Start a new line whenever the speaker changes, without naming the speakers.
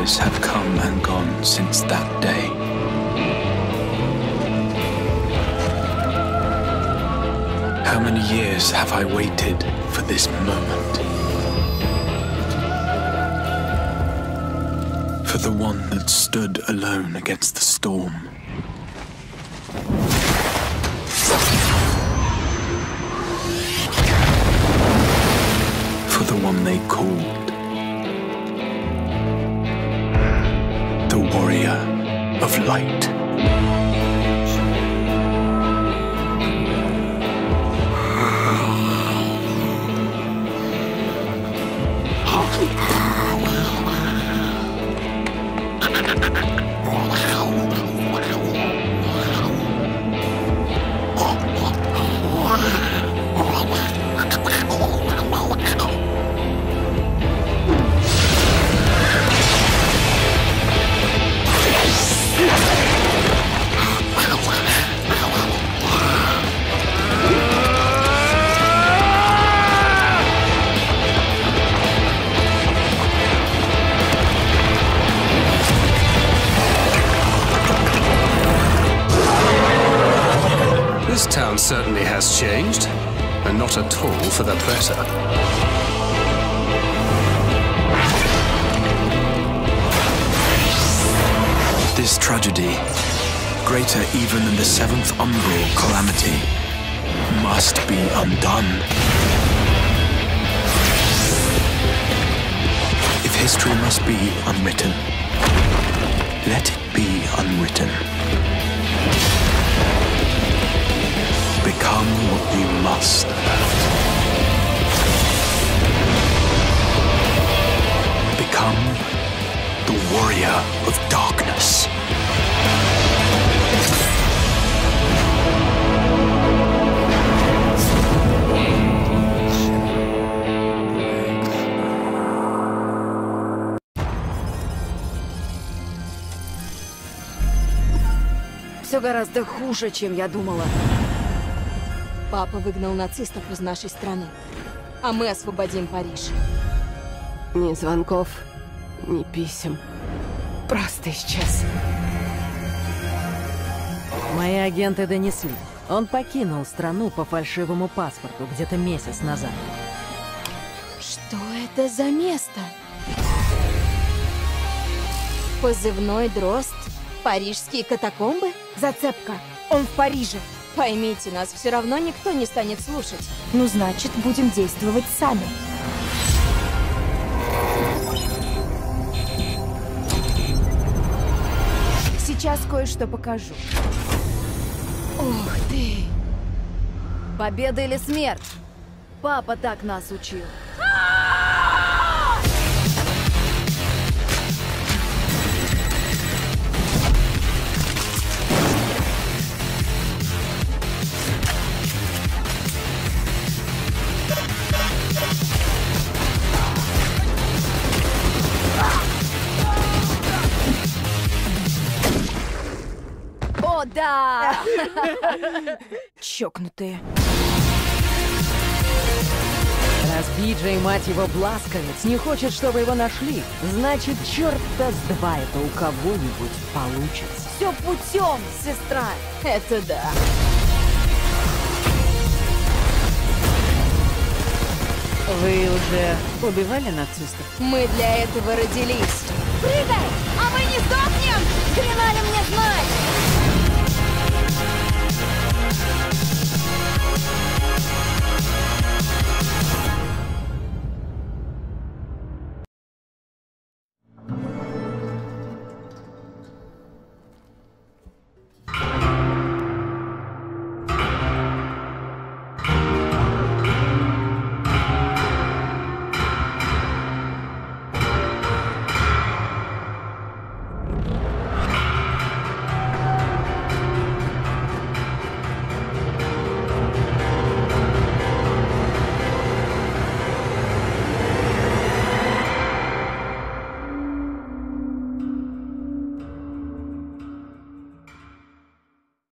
years have come and gone since that day. How many years have I waited for this moment? For the one that stood alone against the storm. For the one they called the Warrior of Light.
This town certainly has changed, and not at all for the better.
This tragedy, greater even than the seventh umbral calamity, must be undone. If history must be unwritten, let it be unwritten. Become what you must. Become the Warrior of Darkness.
Все гораздо хуже, чем я думала.
Папа выгнал нацистов из нашей страны, а мы освободим Париж.
Ни звонков, ни писем. Просто исчез.
Мои агенты донесли. Он покинул страну по фальшивому паспорту где-то месяц назад.
Что это за место? Позывной Дрозд? Парижские катакомбы?
Зацепка. Он в Париже.
Поймите, нас все равно никто не станет слушать.
Ну, значит, будем действовать сами. Сейчас кое-что покажу.
Ух ты! Победа или смерть? Папа так нас учил. О, да!
Чокнутые.
Раз Биджей, мать его, бласковец, не хочет, чтобы его нашли, значит, черта с два это у кого-нибудь получится.
Все путем, сестра.
Это да.
Вы уже убивали нацистов?
Мы для этого родились.
Прыгай! А мы не сдохнем! Хрена ли мне знать?